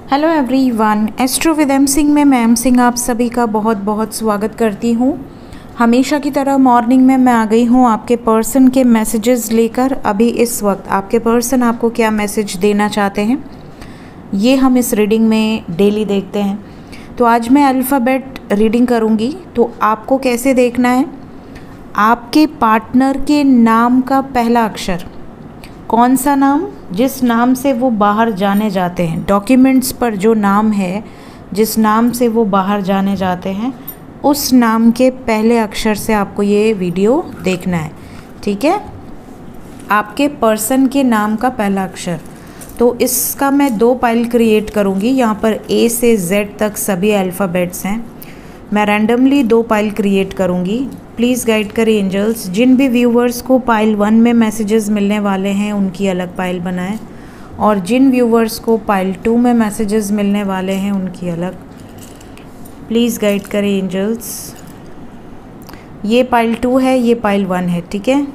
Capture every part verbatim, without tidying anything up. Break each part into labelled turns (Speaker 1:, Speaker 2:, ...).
Speaker 1: Hello everyone, astro with M Singh में मैं M Singh आप सभी का बहुत बहुत स्वागत करती हूँ। हमेशा की तरह मॉर्निंग में मैं आ गई हूँ आपके पर्सन के मैसेजेस लेकर। अभी इस वक्त आपके पर्सन आपको क्या मैसेज देना चाहते हैं ये हम इस रीडिंग में डेली देखते हैं। तो आज मैं अल्फ़ाबेट रीडिंग करूँगी। तो आपको कैसे देखना है, आपके पार्टनर के नाम का पहला अक्षर, कौन सा नाम, जिस नाम से वो बाहर जाने जाते हैं, डॉक्यूमेंट्स पर जो नाम है जिस नाम से वो बाहर जाने जाते हैं उस नाम के पहले अक्षर से आपको ये वीडियो देखना है। ठीक है, आपके पर्सन के नाम का पहला अक्षर। तो इसका मैं दो पाइल क्रिएट करूँगी। यहाँ पर ए से जेड तक सभी अल्फ़ाबेट्स हैं। मैं रैंडमली दो पाइल क्रिएट करूँगी। प्लीज़ गाइड करें एंजल्स। जिन भी व्यूवर्स को पाइल वन में मैसेजेस मिलने वाले हैं उनकी अलग पाइल बनाएं, और जिन व्यूवर्स को पाइल टू में मैसेजेस मिलने वाले हैं उनकी अलग। प्लीज़ गाइड करें एंजल्स। ये पाइल टू है, ये पाइल वन है। ठीक है,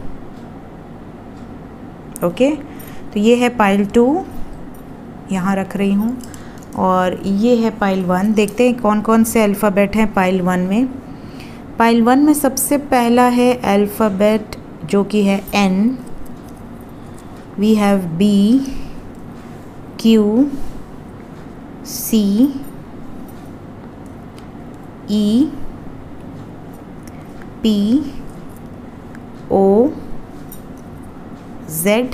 Speaker 1: ओके। तो ये है पाइल टू, यहाँ रख रही हूँ, और ये है पाइल वन। देखते हैं कौन कौन से अल्फ़ाबेट हैं पाइल वन में। पाइल वन में सबसे पहला है अल्फ़ाबेट जो कि है N. We have B, Q, C, E, P, O, Z,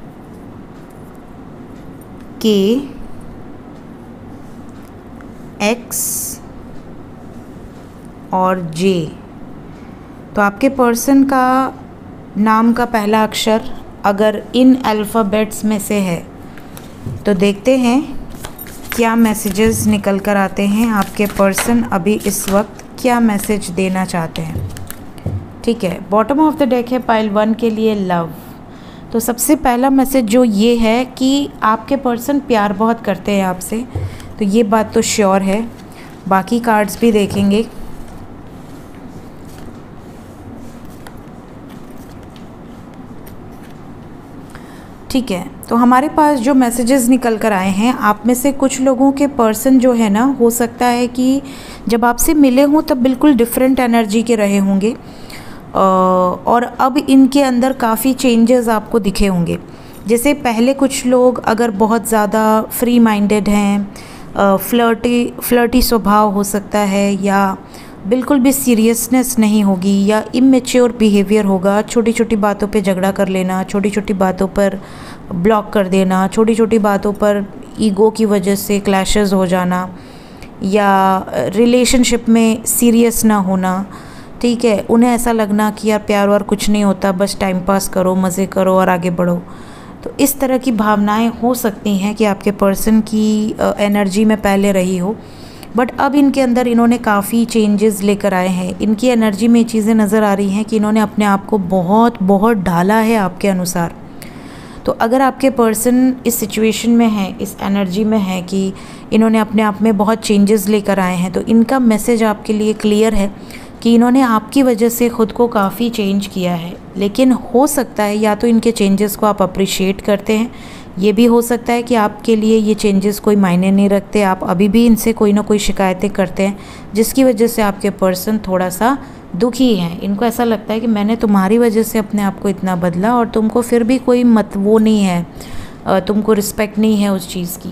Speaker 1: K, X और जे। तो आपके पर्सन का नाम का पहला अक्षर अगर इन अल्फ़ाबेट्स में से है तो देखते हैं क्या मैसेजेस निकल कर आते हैं। आपके पर्सन अभी इस वक्त क्या मैसेज देना चाहते हैं। ठीक है, बॉटम ऑफ द डेक है पाइल वन के लिए लव। तो सबसे पहला मैसेज जो ये है कि आपके पर्सन प्यार बहुत करते हैं आपसे, तो ये बात तो श्योर है। बाकी कार्ड्स भी देखेंगे। ठीक है, तो हमारे पास जो मैसेजेस निकल कर आए हैं, आप में से कुछ लोगों के पर्सन जो है ना, हो सकता है कि जब आपसे मिले हों तब बिल्कुल डिफरेंट एनर्जी के रहे होंगे, और अब इनके अंदर काफ़ी चेंजेस आपको दिखे होंगे। जैसे पहले कुछ लोग अगर बहुत ज़्यादा फ्री माइंडेड हैं, फ्लर्टी फ्लर्टी स्वभाव हो सकता है, या बिल्कुल भी सीरियसनेस नहीं होगी, या इमेच्योर बिहेवियर होगा। छोटी छोटी बातों पे झगड़ा कर लेना, छोटी छोटी बातों पर ब्लॉक कर देना, छोटी छोटी बातों पर ईगो की वजह से क्लैशेस हो जाना, या रिलेशनशिप में सीरियस ना होना। ठीक है, उन्हें ऐसा लगना कि यार प्यार वार कुछ नहीं होता, बस टाइम पास करो, मज़े करो और आगे बढ़ो। तो इस तरह की भावनाएं हो सकती हैं कि आपके पर्सन की एनर्जी में पहले रही हो, बट अब इनके अंदर इन्होंने काफ़ी चेंजेस लेकर आए हैं। इनकी एनर्जी में चीज़ें नज़र आ रही हैं कि इन्होंने अपने आप को बहुत बहुत ढाला है आपके अनुसार। तो अगर आपके पर्सन इस सिचुएशन में है, इस एनर्जी में है कि इन्होंने अपने आप में बहुत चेंजेस लेकर आए हैं, तो इनका मैसेज आपके लिए क्लियर है कि इन्होंने आपकी वजह से ख़ुद को काफ़ी चेंज किया है। लेकिन हो सकता है या तो इनके चेंजेस को आप अप्रिशिएट करते हैं, ये भी हो सकता है कि आपके लिए ये चेंजेस कोई मायने नहीं रखते, आप अभी भी इनसे कोई ना कोई शिकायतें करते हैं, जिसकी वजह से आपके पर्सन थोड़ा सा दुखी हैं। इनको ऐसा लगता है कि मैंने तुम्हारी वजह से अपने आप को इतना बदला और तुमको फिर भी कोई मत वो नहीं है, तुमको रिस्पेक्ट नहीं है उस चीज़ की।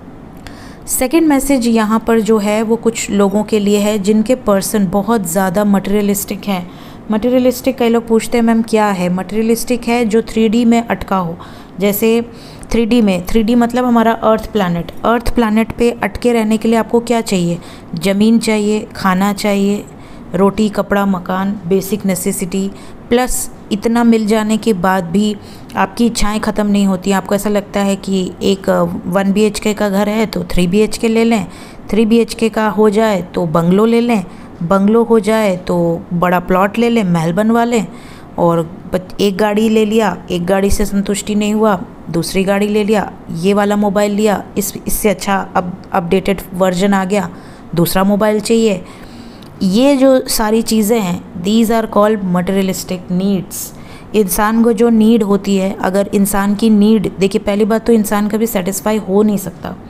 Speaker 1: सेकेंड मैसेज यहाँ पर जो है वो कुछ लोगों के लिए है जिनके पर्सन बहुत ज़्यादा मटेरियलिस्टिक हैं। मटेरियलिस्टिक कई लोग पूछते हैं मैम क्या है। मटेरियलिस्टिक है जो थ्री डी में अटका हो। जैसे थ्री डी में, थ्री डी मतलब हमारा अर्थ प्लैनेट। अर्थ प्लैनेट पे अटके रहने के लिए आपको क्या चाहिए? ज़मीन चाहिए, खाना चाहिए, रोटी, कपड़ा, मकान, बेसिक नेसेसिटी। प्लस इतना मिल जाने के बाद भी आपकी इच्छाएं ख़त्म नहीं होती। आपको ऐसा लगता है कि एक वन बी एच के का घर है तो थ्री बी एच के ले लें, थ्री बी एच के का हो जाए तो बंगलो ले लें, बंगलो हो जाए तो बड़ा प्लॉट ले लें, महल बनवा लें। और एक गाड़ी ले लिया, एक गाड़ी से संतुष्टि नहीं हुआ, दूसरी गाड़ी ले लिया, ये वाला मोबाइल लिया, इस इससे अच्छा अब अपडेटेड वर्जन आ गया, दूसरा मोबाइल चाहिए। ये जो सारी चीज़ें हैं, these are called materialistic needs. इंसान को जो नीड होती है, अगर इंसान की नीड, देखिए पहली बात तो इंसान कभी सेटिस्फाई हो नहीं सकता।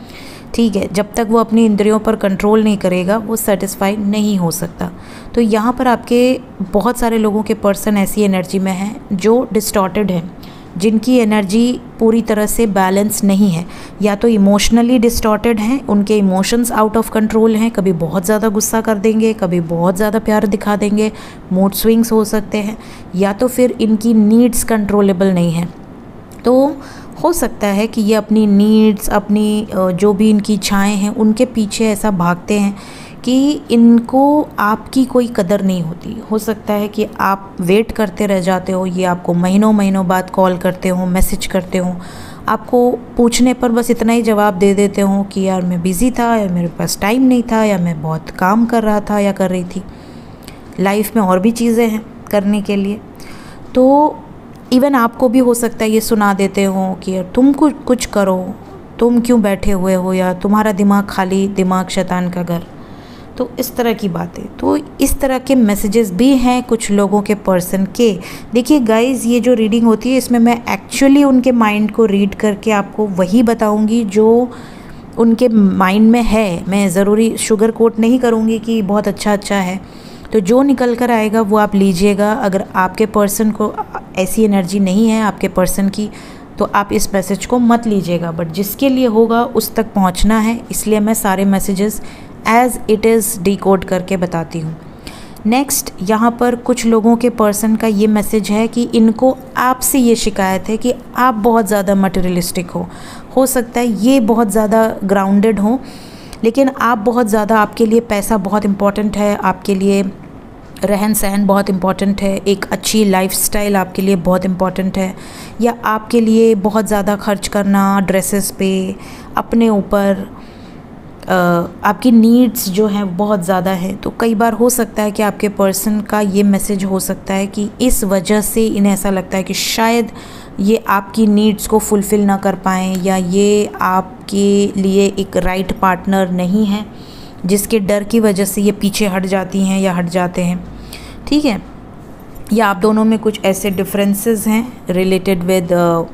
Speaker 1: ठीक है, जब तक वो अपनी इंद्रियों पर कंट्रोल नहीं करेगा वो सेटिस्फाई नहीं हो सकता। तो यहाँ पर आपके बहुत सारे लोगों के पर्सन ऐसी एनर्जी में हैं जो डिस्टॉर्टेड हैं, जिनकी एनर्जी पूरी तरह से बैलेंस नहीं है, या तो इमोशनली डिस्टॉर्टेड हैं, उनके इमोशंस आउट ऑफ कंट्रोल हैं, कभी बहुत ज़्यादा गुस्सा कर देंगे, कभी बहुत ज़्यादा प्यार दिखा देंगे, मूड स्विंग्स हो सकते हैं, या तो फिर इनकी नीड्स कंट्रोलेबल नहीं हैं। तो हो सकता है कि ये अपनी नीड्स, अपनी जो भी इनकी इच्छाएं हैं उनके पीछे ऐसा भागते हैं कि इनको आपकी कोई कदर नहीं होती। हो सकता है कि आप वेट करते रह जाते हो, ये आपको महीनों महीनों बाद कॉल करते हो, मैसेज करते हो, आपको पूछने पर बस इतना ही जवाब दे देते हो कि यार मैं बिज़ी था, या मेरे पास टाइम नहीं था, या मैं बहुत काम कर रहा था या कर रही थी। लाइफ में और भी चीज़ें हैं करने के लिए। तो इवन आपको भी हो सकता है ये सुना देते हो कि यार तुम कुछ कुछ करो, तुम क्यों बैठे हुए हो, या तुम्हारा दिमाग खाली, दिमाग शैतान का घर। तो इस तरह की बातें, तो इस तरह के मैसेजेस भी हैं कुछ लोगों के पर्सन के। देखिए गाइज़, ये जो रीडिंग होती है इसमें मैं एक्चुअली उनके माइंड को रीड करके आपको वही बताऊंगी जो उनके माइंड में है। मैं ज़रूरी शुगर कोट नहीं करूँगी कि बहुत अच्छा अच्छा है। तो जो निकल कर आएगा वो आप लीजिएगा। अगर आपके पर्सन को ऐसी एनर्जी नहीं है आपके पर्सन की, तो आप इस मैसेज को मत लीजिएगा। बट जिसके लिए होगा उस तक पहुंचना है, इसलिए मैं सारे messages as it is decode करके बताती हूँ। नेक्स्ट, यहाँ पर कुछ लोगों के पर्सन का ये मैसेज है कि इनको आपसे ये शिकायत है कि आप बहुत ज़्यादा मटेरियलिस्टिक हो। हो सकता है ये बहुत ज़्यादा ग्राउंडेड हो, लेकिन आप बहुत ज़्यादा, आपके लिए पैसा बहुत इम्पॉर्टेंट है, आपके लिए रहन सहन बहुत इम्पॉर्टेंट है, एक अच्छी लाइफस्टाइल आपके लिए बहुत इम्पॉर्टेंट है, या आपके लिए बहुत ज़्यादा खर्च करना ड्रेसेस पे, अपने ऊपर, आपकी नीड्स जो हैं बहुत ज़्यादा है। तो कई बार हो सकता है कि आपके पर्सन का ये मैसेज हो सकता है कि इस वजह से इन्हें ऐसा लगता है कि शायद ये आपकी नीड्स को फुलफ़िल ना कर पाएँ, या ये आपके लिए एक राइट पार्टनर नहीं है, जिसके डर की वजह से ये पीछे हट जाती हैं या हट जाते हैं। ठीक है, या आप दोनों में कुछ ऐसे डिफरेंसेस हैं रिलेटेड विद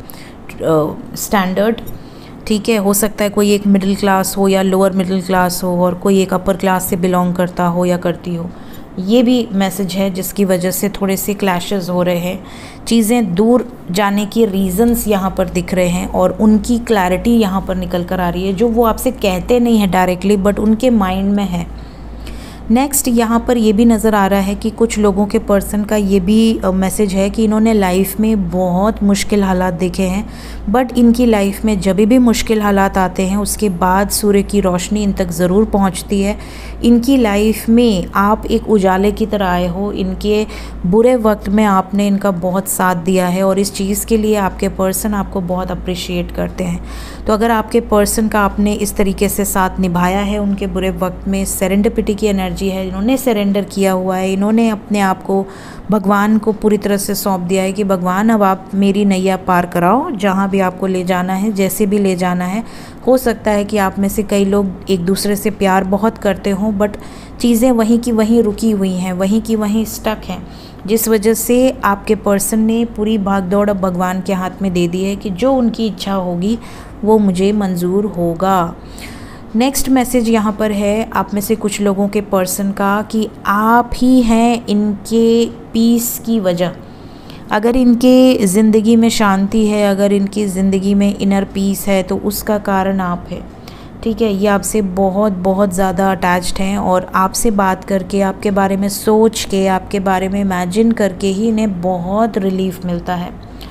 Speaker 1: स्टैंडर्ड। ठीक है, हो सकता है कोई एक मिडिल क्लास हो या लोअर मिडिल क्लास हो, और कोई एक अपर क्लास से बिलोंग करता हो या करती हो। ये भी मैसेज है जिसकी वजह से थोड़े से क्लैशेस हो रहे हैं, चीज़ें दूर जाने की रीज़न्स यहाँ पर दिख रहे हैं, और उनकी क्लैरिटी यहाँ पर निकल कर आ रही है, जो वो आपसे कहते नहीं है डायरेक्टली, बट उनके माइंड में है। नेक्स्ट, यहाँ पर ये भी नज़र आ रहा है कि कुछ लोगों के पर्सन का ये भी मैसेज है कि इन्होंने लाइफ में बहुत मुश्किल हालात देखे हैं, बट इनकी लाइफ में जब भी मुश्किल हालात आते हैं उसके बाद सूर्य की रोशनी इन तक ज़रूर पहुँचती है। इनकी लाइफ में आप एक उजाले की तरह आए हो, इनके बुरे वक्त में आपने इनका बहुत साथ दिया है, और इस चीज़ के लिए आपके पर्सन आपको बहुत अप्रिशिएट करते हैं। तो अगर आपके पर्सन का आपने इस तरीके से साथ निभाया है उनके बुरे वक्त में, सेरेंडिपिटी की एनर्जी है, इन्होंने सरेंडर किया हुआ है, इन्होंने अपने आप को भगवान को पूरी तरह से सौंप दिया है कि भगवान अब आप मेरी नैया पार कराओ, जहाँ भी आपको ले जाना है, जैसे भी ले जाना है। हो सकता है कि आप में से कई लोग एक दूसरे से प्यार बहुत करते हों, बट चीज़ें वहीं की वहीं रुकी हुई हैं, वहीं की वहीं स्टक हैं, जिस वजह से आपके पर्सन ने पूरी भागदौड़ अब भगवान के हाथ में दे दी है कि जो उनकी इच्छा होगी वो मुझे मंजूर होगा। नेक्स्ट मैसेज यहाँ पर है आप में से कुछ लोगों के पर्सन का कि आप ही हैं इनके पीस की वजह। अगर इनके ज़िंदगी में शांति है, अगर इनकी ज़िंदगी में इनर पीस है, तो उसका कारण आप है। ठीक है, ये आपसे बहुत बहुत ज़्यादा अटैच्ड हैं, और आपसे बात करके, आपके बारे में सोच के, आपके बारे में इमेजिन करके ही इन्हें बहुत रिलीफ मिलता है।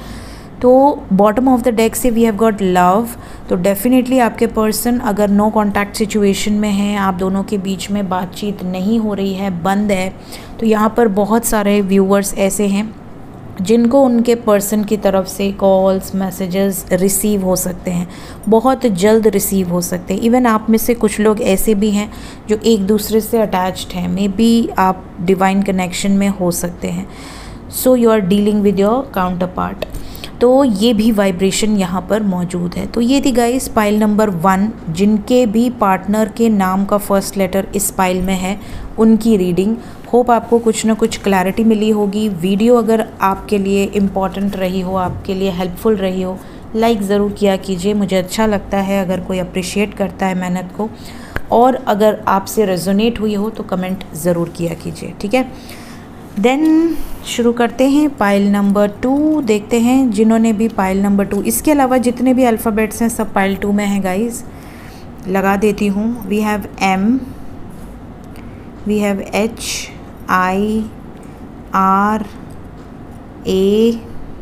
Speaker 1: तो बॉटम ऑफ द डेक से वी हैव गॉट लव। तो डेफिनेटली आपके पर्सन अगर नो कॉन्टैक्ट सिचुएशन में हैं, आप दोनों के बीच में बातचीत नहीं हो रही है, बंद है, तो यहाँ पर बहुत सारे व्यूअर्स ऐसे हैं जिनको उनके पर्सन की तरफ से कॉल्स, मैसेजेस रिसीव हो सकते हैं, बहुत जल्द रिसीव हो सकते हैं। इवन आप में से कुछ लोग ऐसे भी हैं जो एक दूसरे से अटैच्ड हैं, मे बी आप डिवाइन कनेक्शन में हो सकते हैं। So you are dealing with your counterpart. तो ये भी वाइब्रेशन यहाँ पर मौजूद है। तो ये थी गाइस पाइल नंबर वन, जिनके भी पार्टनर के नाम का फर्स्ट लेटर इस पाइल में है, उनकी रीडिंग। होप आपको कुछ ना कुछ क्लैरिटी मिली होगी। वीडियो अगर आपके लिए इम्पॉर्टेंट रही हो, आपके लिए हेल्पफुल रही हो, लाइक ज़रूर किया कीजिए, मुझे अच्छा लगता है अगर कोई अप्रिशिएट करता है मेहनत को, और अगर आपसे रेजोनेट हुई हो तो कमेंट ज़रूर किया कीजिए, ठीक है। देन शुरू करते हैं पाइल नंबर टू, देखते हैं जिन्होंने भी पाइल नंबर टू, इसके अलावा जितने भी अल्फ़ाबेट्स हैं सब पाइल टू में हैं गाइस, लगा देती हूँ। We have M, we have H, I, R, A,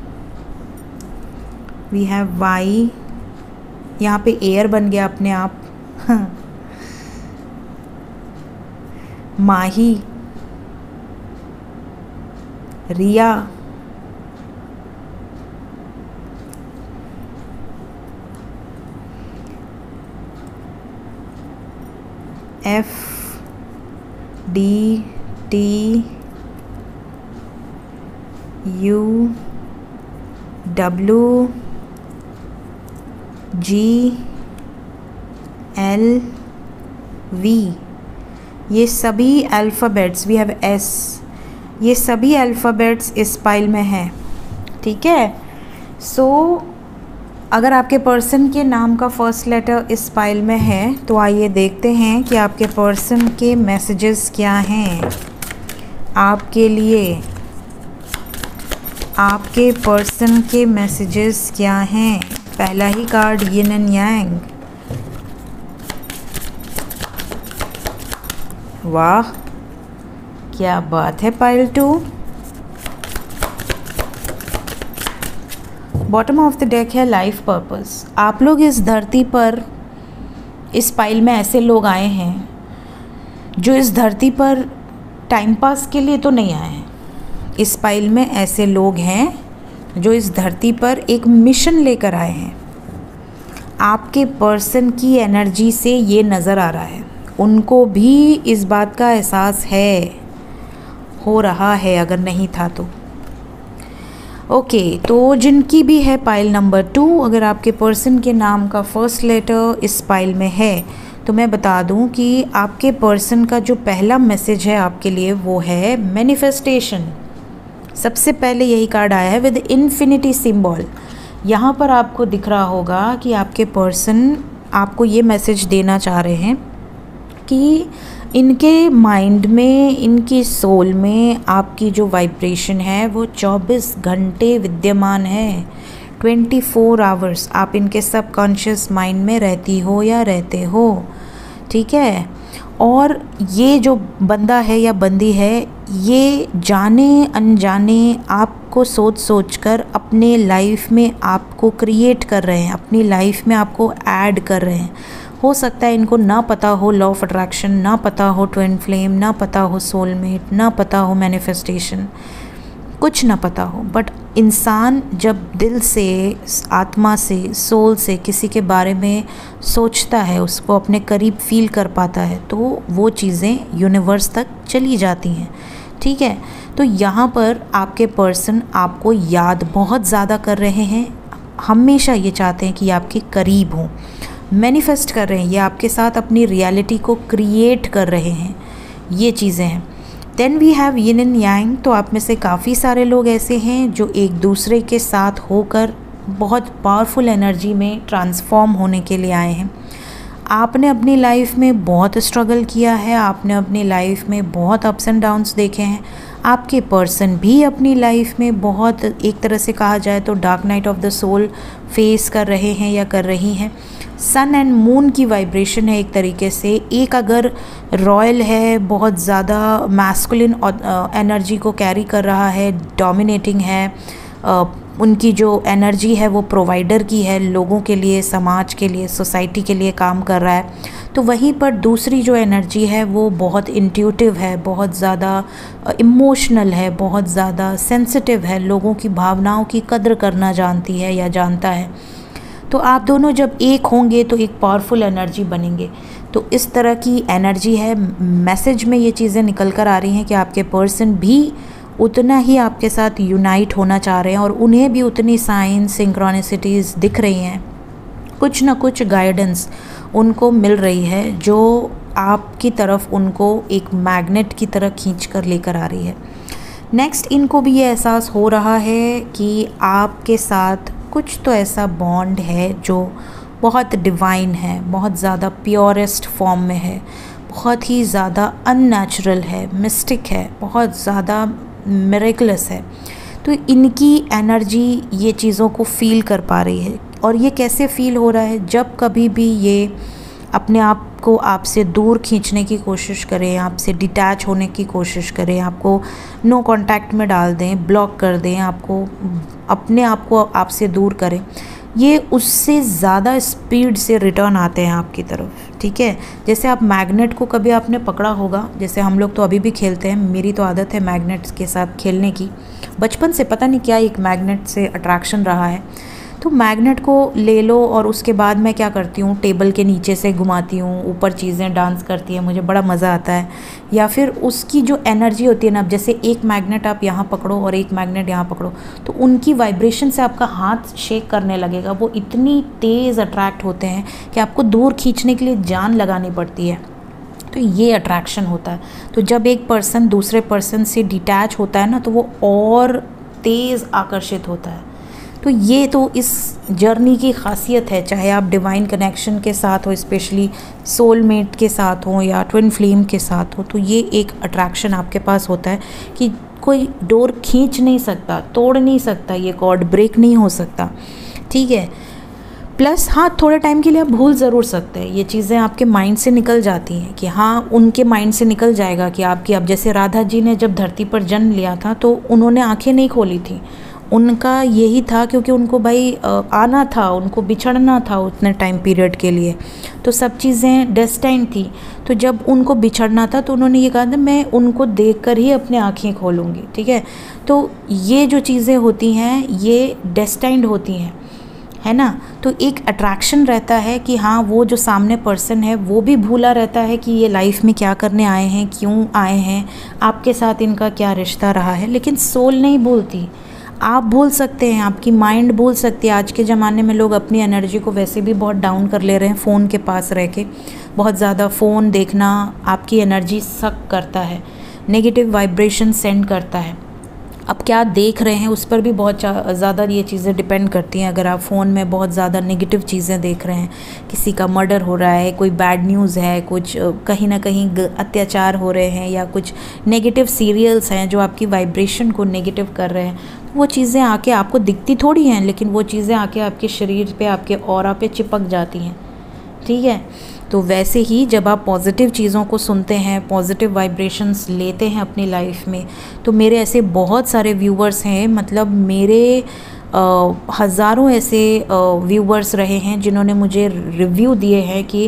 Speaker 1: we have Y, यहाँ पे एयर बन गया अपने आप Mahi, Riya, F, D, T, U, W, G, L, V, ये सभी अल्फ़ाबेट्स, वी हैव एस, ये सभी अल्फ़ाबेट्स इस पाइल में हैं, ठीक है। सो so, अगर आपके पर्सन के नाम का फर्स्ट लेटर इस पाइल में है तो आइए देखते हैं कि आपके पर्सन के मैसेजेस क्या हैं आपके लिए। आपके पर्सन के मैसेजेस क्या हैं? पहला ही कार्ड यिन एंड यांग, वाह क्या बात है। Pile two, bottom of the deck है लाइफ पर्पस। आप लोग इस धरती पर, इस पाइल में ऐसे लोग आए हैं जो इस धरती पर टाइम पास के लिए तो नहीं आए हैं। इस पाइल में ऐसे लोग हैं जो इस धरती पर एक मिशन लेकर आए हैं। आपके पर्सन की एनर्जी से ये नज़र आ रहा है, उनको भी इस बात का एहसास है, हो रहा है अगर नहीं था तो। ओके okay, तो जिनकी भी है पाइल नंबर टू, अगर आपके पर्सन के नाम का फर्स्ट लेटर इस पाइल में है तो मैं बता दूं कि आपके पर्सन का जो पहला मैसेज है आपके लिए वो है मैनिफेस्टेशन। सबसे पहले यही कार्ड आया है विद इन्फिनिटी सिंबल। यहाँ पर आपको दिख रहा होगा कि आपके पर्सन आपको ये मैसेज देना चाह रहे हैं कि इनके माइंड में, इनकी सोल में आपकी जो वाइब्रेशन है वो चौबीस घंटे विद्यमान है। ट्वेंटी फोर आवर्स आप इनके सबकॉन्शियस माइंड में रहती हो या रहते हो, ठीक है। और ये जो बंदा है या बंदी है, ये जाने अनजाने आपको सोच सोच कर अपने लाइफ में आपको क्रिएट कर रहे हैं, अपनी लाइफ में आपको ऐड कर रहे हैं। हो सकता है इनको ना पता हो लॉ ऑफ अट्रैक्शन, ना पता हो ट्विन फ्लेम, ना पता हो सोलमेट, ना पता हो मैनिफेस्टेशन, कुछ ना पता हो, बट इंसान जब दिल से, आत्मा से, सोल से किसी के बारे में सोचता है, उसको अपने करीब फील कर पाता है, तो वो चीज़ें यूनिवर्स तक चली जाती हैं, ठीक है। तो यहाँ पर आपके पर्सन आपको याद बहुत ज़्यादा कर रहे हैं, हमेशा ये चाहते हैं कि आपके करीब हों, मैनिफेस्ट कर रहे हैं, ये आपके साथ अपनी रियलिटी को क्रिएट कर रहे हैं, ये चीज़ें हैं। Then we have yin and yang. तो आप में से काफ़ी सारे लोग ऐसे हैं जो एक दूसरे के साथ होकर बहुत पावरफुल एनर्जी में ट्रांसफॉर्म होने के लिए आए हैं। आपने अपनी लाइफ में बहुत स्ट्रगल किया है, आपने अपनी लाइफ में बहुत अप्स एंड डाउन्स देखे हैं। आपके पर्सन भी अपनी लाइफ में बहुत, एक तरह से कहा जाए तो dark night of the soul फेस कर रहे हैं या कर रही हैं। सन एंड मून की वाइब्रेशन है एक तरीके से। एक अगर रॉयल है, बहुत ज़्यादा मैस्कुलिन एनर्जी को कैरी कर रहा है, डोमिनेटिंग है, uh, उनकी जो एनर्जी है वो प्रोवाइडर की है, लोगों के लिए, समाज के लिए, सोसाइटी के लिए काम कर रहा है। तो वहीं पर दूसरी जो एनर्जी है वो बहुत इंट्यूटिव है, बहुत ज़्यादा इमोशनल है, बहुत ज़्यादा सेंसिटिव है, लोगों की भावनाओं की कद्र करना जानती है या जानता है। तो आप दोनों जब एक होंगे तो एक पावरफुल एनर्जी बनेंगे। तो इस तरह की एनर्जी है। मैसेज में ये चीज़ें निकल कर आ रही हैं कि आपके पर्सन भी उतना ही आपके साथ यूनाइट होना चाह रहे हैं और उन्हें भी उतनी साइन सिंक्रोनिसिटीज़ दिख रही हैं, कुछ ना कुछ गाइडेंस उनको मिल रही है जो आपकी तरफ उनको एक मैग्नेट की तरह खींच कर लेकर आ रही है। नेक्स्ट, इनको भी ये एहसास हो रहा है कि आपके साथ कुछ तो ऐसा बॉन्ड है जो बहुत डिवाइन है, बहुत ज़्यादा प्योरेस्ट फॉर्म में है, बहुत ही ज़्यादा अननेचुरल है, मिस्टिक है, बहुत ज़्यादा मिरेकलस है। तो इनकी एनर्जी ये चीज़ों को फील कर पा रही है। और ये कैसे फील हो रहा है? जब कभी भी ये अपने आप को आपसे दूर खींचने की कोशिश करें, आपसे डिटैच होने की कोशिश करें, आपको नो कांटेक्ट में डाल दें, ब्लॉक कर दें, आपको अपने आप को आपसे दूर करें, ये उससे ज़्यादा स्पीड से रिटर्न आते हैं आपकी तरफ। ठीक है, जैसे आप मैग्नेट को कभी आपने पकड़ा होगा, जैसे हम लोग तो अभी भी खेलते हैं, मेरी तो आदत है मैग्नेट्स के साथ खेलने की, बचपन से पता नहीं क्या एक मैग्नेट से अट्रैक्शन रहा है। तो मैग्नेट को ले लो और उसके बाद मैं क्या करती हूँ, टेबल के नीचे से घुमाती हूँ, ऊपर चीज़ें डांस करती हैं, मुझे बड़ा मज़ा आता है। या फिर उसकी जो एनर्जी होती है ना, जैसे एक मैग्नेट आप यहाँ पकड़ो और एक मैग्नेट यहाँ पकड़ो, तो उनकी वाइब्रेशन से आपका हाथ शेक करने लगेगा। वो इतनी तेज़ अट्रैक्ट होते हैं कि आपको दूर खींचने के लिए जान लगानी पड़ती है। तो ये अट्रैक्शन होता है। तो जब एक पर्सन दूसरे पर्सन से डिटैच होता है ना, तो वो और तेज़ आकर्षित होता है। तो ये तो इस जर्नी की खासियत है, चाहे आप डिवाइन कनेक्शन के साथ हो, स्पेशली सोलमेट के साथ हो या ट्विन फ्लेम के साथ हो, तो ये एक अट्रैक्शन आपके पास होता है कि कोई डोर खींच नहीं सकता, तोड़ नहीं सकता, ये कॉर्ड ब्रेक नहीं हो सकता। ठीक है, प्लस हाँ, थोड़े टाइम के लिए आप भूल ज़रूर सकते हैं, ये चीज़ें आपके माइंड से निकल जाती हैं कि हाँ, उनके माइंड से निकल जाएगा कि आपकी, अब जैसे राधा जी ने जब धरती पर जन्म लिया था तो उन्होंने आंखें नहीं खोली थी, उनका यही था, क्योंकि उनको भाई आना था, उनको बिछड़ना था उतने टाइम पीरियड के लिए, तो सब चीज़ें डेस्टाइन थी। तो जब उनको बिछड़ना था तो उन्होंने ये कहा था मैं उनको देखकर ही अपनी आँखें खोलूँगी। ठीक है, तो ये जो चीज़ें होती हैं ये डेस्टाइंड होती हैं, है ना। तो एक अट्रैक्शन रहता है कि हाँ, वो जो सामने पर्सन है वो भी भूला रहता है कि ये लाइफ में क्या करने आए हैं, क्यों आए हैं, आपके साथ इनका क्या रिश्ता रहा है, लेकिन सोल नहीं भूलती। आप भूल सकते हैं, आपकी माइंड भूल सकती है। आज के ज़माने में लोग अपनी एनर्जी को वैसे भी बहुत डाउन कर ले रहे हैं, फ़ोन के पास रह के। बहुत ज़्यादा फ़ोन देखना आपकी एनर्जी सक करता है, नेगेटिव वाइब्रेशन सेंड करता है। अब क्या देख रहे हैं उस पर भी बहुत ज़्यादा ये चीज़ें डिपेंड करती हैं। अगर आप फ़ोन में बहुत ज़्यादा नेगेटिव चीज़ें देख रहे हैं, किसी का मर्डर हो रहा है, कोई बैड न्यूज़ है, कुछ कहीं ना कहीं अत्याचार हो रहे हैं, या कुछ नेगेटिव सीरियल्स हैं जो आपकी वाइब्रेशन को नेगेटिव कर रहे हैं, तो वो चीज़ें आके आपको दिखती थोड़ी हैं, लेकिन वो चीज़ें आके आपके शरीर पे, आपके ऑरा पे चिपक जाती हैं। ठीक है, तो वैसे ही जब आप पॉजिटिव चीज़ों को सुनते हैं, पॉजिटिव वाइब्रेशंस लेते हैं अपनी लाइफ में, तो मेरे ऐसे बहुत सारे व्यूवर्स हैं, मतलब मेरे आ, हज़ारों ऐसे व्यूवर्स रहे हैं जिन्होंने मुझे रिव्यू दिए हैं कि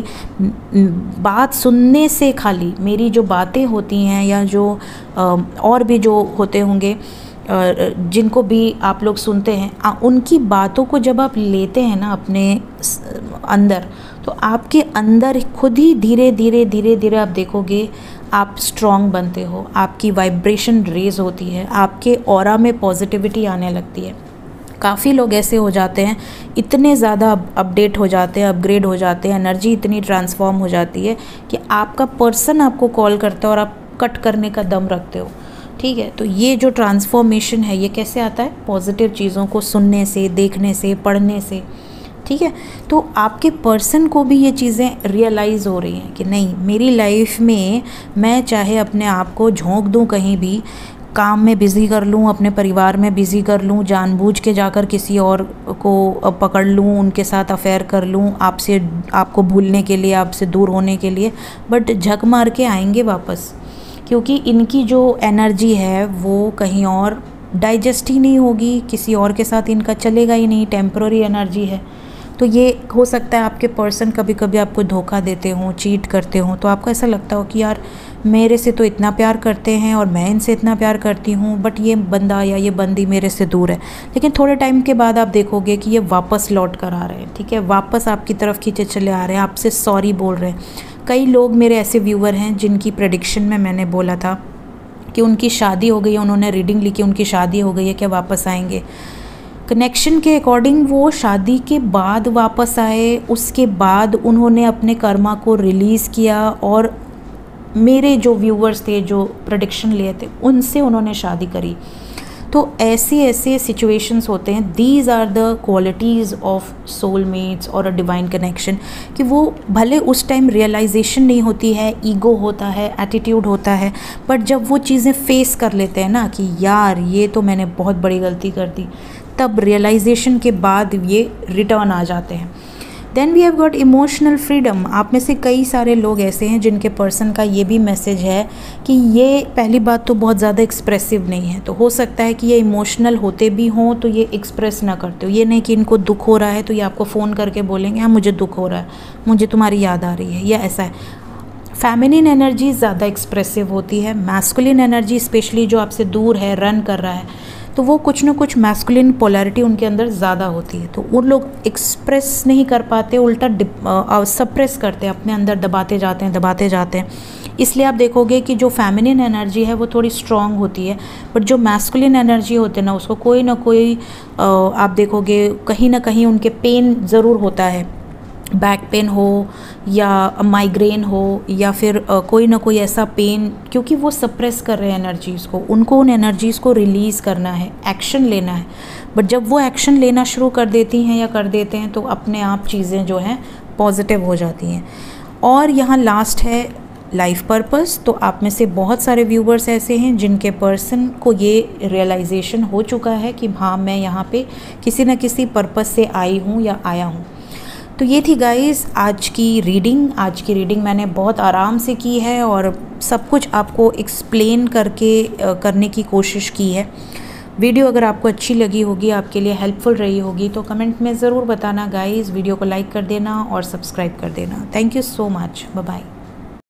Speaker 1: बात सुनने से, खाली मेरी जो बातें होती हैं या जो आ, और भी जो होते होंगे जिनको भी आप लोग सुनते हैं, उनकी बातों को जब आप लेते हैं ना अपने अंदर, तो आपके अंदर खुद ही धीरे धीरे धीरे धीरे आप देखोगे आप स्ट्रॉन्ग बनते हो, आपकी वाइब्रेशन रेज होती है, आपके ऑरा में पॉजिटिविटी आने लगती है। काफ़ी लोग ऐसे हो जाते हैं, इतने ज़्यादा अपडेट हो जाते हैं, अपग्रेड हो जाते हैं, एनर्जी इतनी ट्रांसफॉर्म हो जाती है कि आपका पर्सन आपको कॉल करता है और आप कट करने का दम रखते हो। ठीक है, तो ये जो ट्रांसफॉर्मेशन है ये कैसे आता है? पॉजिटिव चीज़ों को सुनने से, देखने से, पढ़ने से। ठीक है, तो आपके पर्सन को भी ये चीज़ें रियलाइज़ हो रही हैं कि नहीं, मेरी लाइफ में मैं चाहे अपने आप को झोंक दूँ कहीं भी, काम में बिज़ी कर लूँ, अपने परिवार में बिज़ी कर लूँ, जानबूझ के जाकर किसी और को पकड़ लूँ, उनके साथ अफेयर कर लूँ, आपसे, आपको भूलने के लिए, आपसे दूर होने के लिए, बट झक मार के आएंगे वापस, क्योंकि इनकी जो एनर्जी है वो कहीं और डाइजेस्ट ही नहीं होगी, किसी और के साथ इनका चलेगा ही नहीं, टेम्पररी एनर्जी है। तो ये हो सकता है आपके पर्सन कभी कभी आपको धोखा देते हों, चीट करते हों, तो आपको ऐसा लगता हो कि यार मेरे से तो इतना प्यार करते हैं और मैं इनसे इतना प्यार करती हूँ, बट ये बंदा या ये बंदी मेरे से दूर है। लेकिन थोड़े टाइम के बाद आप देखोगे कि ये वापस लौट कर आ रहे हैं। ठीक है, वापस आपकी तरफ खींचे चले आ रहे हैं, आपसे सॉरी बोल रहे हैं। कई लोग मेरे ऐसे व्यूवर हैं जिनकी प्रेडिक्शन में मैंने बोला था कि उनकी शादी हो गई है, उन्होंने रीडिंग ली कि उनकी शादी हो गई है, क्या वापस आएंगे? कनेक्शन के अकॉर्डिंग वो शादी के बाद वापस आए, उसके बाद उन्होंने अपने कर्मा को रिलीज़ किया, और मेरे जो व्यूवर्स थे जो प्रेडिक्शन लिए थे उनसे उन्होंने शादी करी। तो तो ऐसे ऐसे सिचुएशंस होते हैं, these are the qualities of soulmates और अ डिवाइन कनेक्शन, कि वो भले उस टाइम रियलाइजेशन नहीं होती है, ईगो होता है, एटीट्यूड होता है, बट जब वो चीज़ें फेस कर लेते हैं ना कि यार ये तो मैंने बहुत बड़ी गलती कर दी, तब रियलाइजेशन के बाद ये रिटर्न आ जाते हैं। Then we have got emotional freedom. आप में से कई सारे लोग ऐसे हैं जिनके पर्सन का ये भी मैसेज है कि ये पहली बात तो बहुत ज़्यादा एक्सप्रेसिव नहीं है, तो हो सकता है कि ये इमोशनल होते भी हों तो ये एक्सप्रेस ना करते हो। ये नहीं कि इनको दुख हो रहा है तो ये आपको फ़ोन करके बोलेंगे हाँ मुझे दुख हो रहा है, मुझे तुम्हारी याद आ रही है, या ऐसा है। फेमिनिन एनर्जी ज़्यादा एक्सप्रेसिव होती है, मैस्कुलिन एनर्जी स्पेशली जो आपसे दूर है, रन कर रहा है, तो वो कुछ ना कुछ मैस्कुलिन पोलैरिटी उनके अंदर ज़्यादा होती है, तो वो लोग एक्सप्रेस नहीं कर पाते, उल्टा सप्रेस करते हैं, अपने अंदर दबाते जाते हैं दबाते जाते हैं। इसलिए आप देखोगे कि जो फेमिनिन एनर्जी है वो थोड़ी स्ट्रॉन्ग होती है, बट जो मैस्कुलिन एनर्जी होते हैं ना उसको कोई ना कोई आप देखोगे कहीं ना कहीं उनके पेन ज़रूर होता है, बैक पेन हो या माइग्रेन हो या फिर uh, कोई ना कोई ऐसा पेन, क्योंकि वो सप्रेस कर रहे हैं एनर्जीज़ को, उनको उन एनर्जीज़ को रिलीज़ करना है, एक्शन लेना है। बट जब वो एक्शन लेना शुरू कर देती हैं या कर देते हैं तो अपने आप चीज़ें जो हैं पॉजिटिव हो जाती हैं। और यहाँ लास्ट है लाइफ पर्पस। तो आप में से बहुत सारे व्यूवर्स ऐसे हैं जिनके पर्सन को ये रियलाइजेशन हो चुका है कि हाँ मैं यहाँ पे किसी न किसी पर्पस से आई हूँ या आया हूँ। तो ये थी गाइस आज की रीडिंग। आज की रीडिंग मैंने बहुत आराम से की है और सब कुछ आपको एक्सप्लेन करके करने की कोशिश की है। वीडियो अगर आपको अच्छी लगी होगी, आपके लिए हेल्पफुल रही होगी, तो कमेंट में ज़रूर बताना गाइस। वीडियो को लाइक कर देना और सब्सक्राइब कर देना। Thank you so much, bye bye.